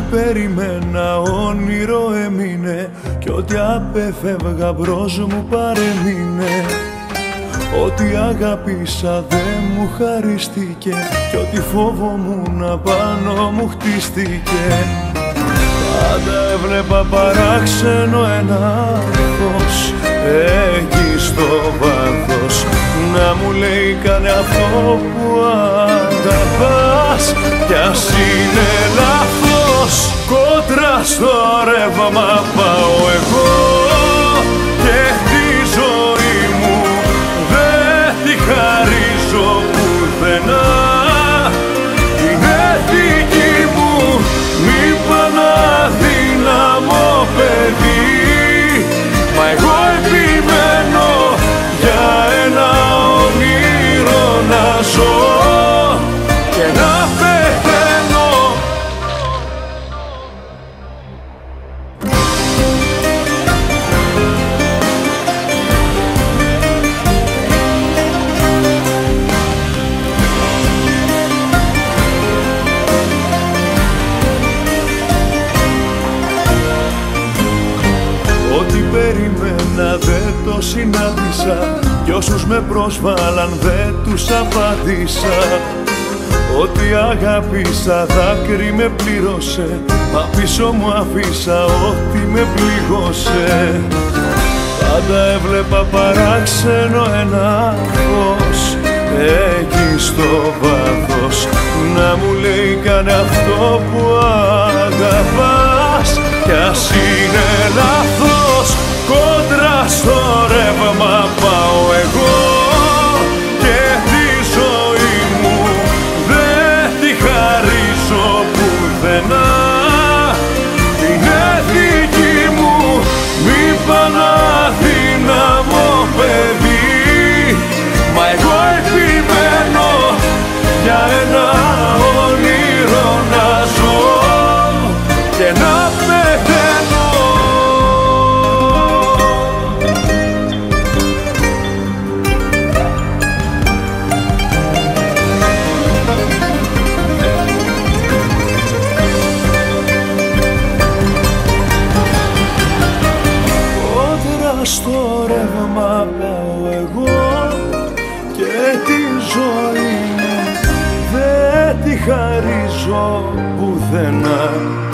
περιμένα όνειρο έμεινε κι ό,τι απέφευγα μπρος μου παρέμεινε. Ό,τι αγάπησα δεν μου χαρίστηκε κι ό,τι φόβομουν πάνω μου χτίστηκε. Πάντα έβλεπα παράξενο ένα φως εκεί στο βάθος να μου λέει κάνε αυτό που αγαπάς κι ας είναι λάθος. Κόντρα στο ρεύμα πάω εγώ και τη ζωή μου δεν τη χαρίζω πουθενά. Είναι δική μου, μη παναδύναμο παιδί, μα εγώ επιμένω για ένα όνειρο να ζω και να πεθαίνω. Ό,τι περιμένα δεν το συνάντησα κι όσους με πρόσβαλαν δεν τους απάντησα. Ό,τι αγάπησα δάκρυ με πλήρωσε, μα πίσω μου αφήσα ό,τι με πλήγωσε. Πάντα έβλεπα παράξενο ένα φως εκεί στο βάθος να μου λέει κάνε αυτό που αγαπάς κι ας είναι λάθος. Κόντρα στο ρεύμα πάω εγώ και τη ζωή μου δεν τη χαρίζω πουθενά. Είναι δική μου, μη παναδύναμο παιδί, μα εγώ επιμένω για ένα όνειρο να ζω και να πεθαίνω. Στο ρεύμα πάω εγώ και τη ζωή μου δεν τη χαρίζω πουθενά.